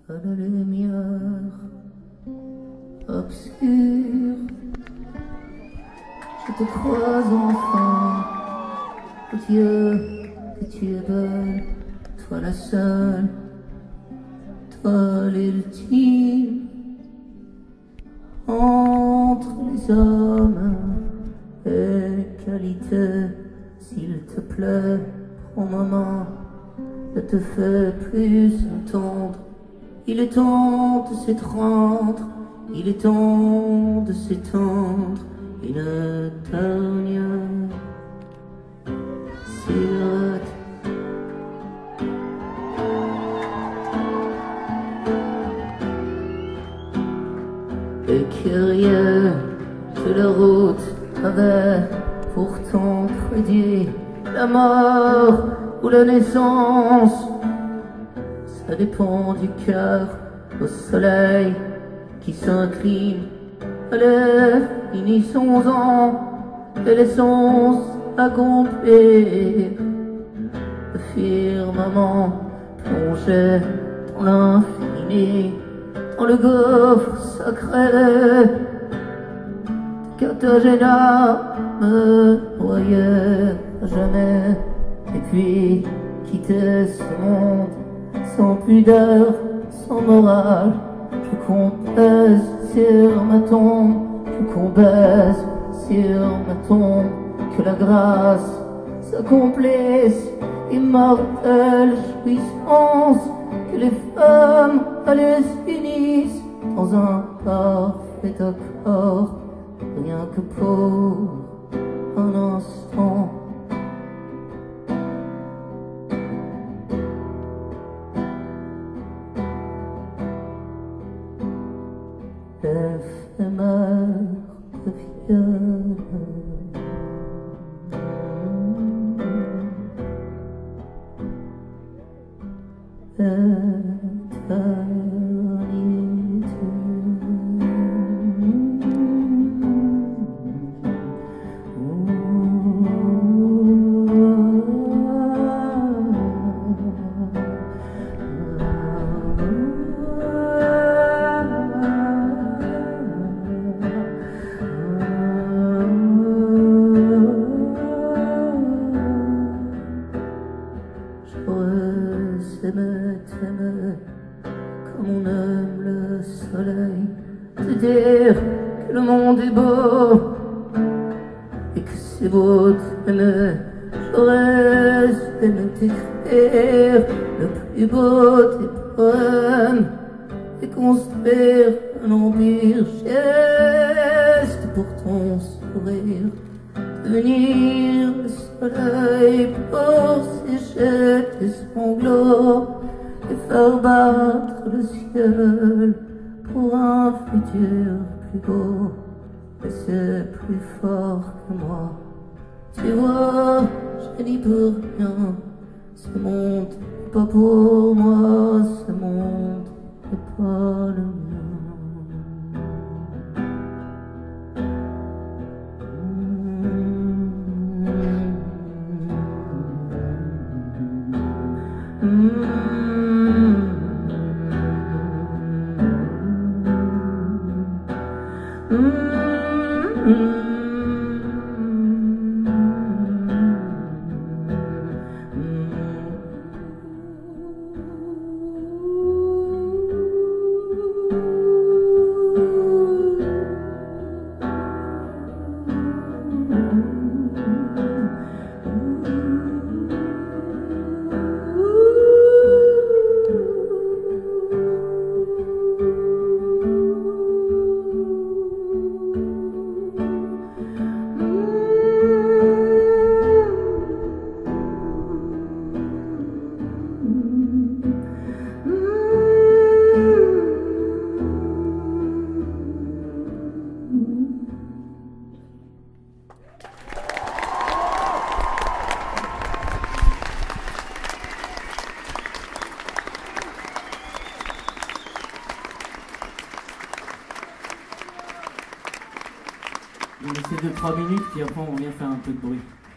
à la lumière obscure. Je te crois enfin, oh Dieu, que tu es belle, toi la seule, toi l'ultime. Entre les hommes et les qualités, s'il te plaît, prends ma main, ne te fais plus entendre. Il est temps de s'étreindre, il est temps de s'étendre. Une dernière cigarette. Les curieux de la route avaient pourtant prédit la mort ou la naissance. Ça dépend du cœur au soleil qui s'incline. Allez, finissons-en et laissons accomplir. Le firmament plongé dans l'infini, dans le gouffre sacré. Cartagena me noyait à jamais, et puis quitter ce monde sans pudeur, sans morale. Je compte baise sur ma tombe, je compte baise sur ma tombe, que la grâce s'accomplisse, immortelle jouissance, que les femmes allez s'unissent dans un parfait accord, rien que pour un instant. Éphémère devienne t'aimer comme on aime le soleil, te dire que le monde est beau et que c'est beau t'aimer. J'aurais aimé t'écrire le plus beau des poèmes et construire un empire. Geste pour ton sourire, devenir le soleil pour sécher tes sanglots et faire battre le ciel pour un futur plus beau. Et c'est plus fort que moi. Tu vois, je dis pour rien. Ce monde n'est pas pour moi, ce monde n'est pas le mien. On essaie de 3 minutes, puis après on vient faire un peu de bruit.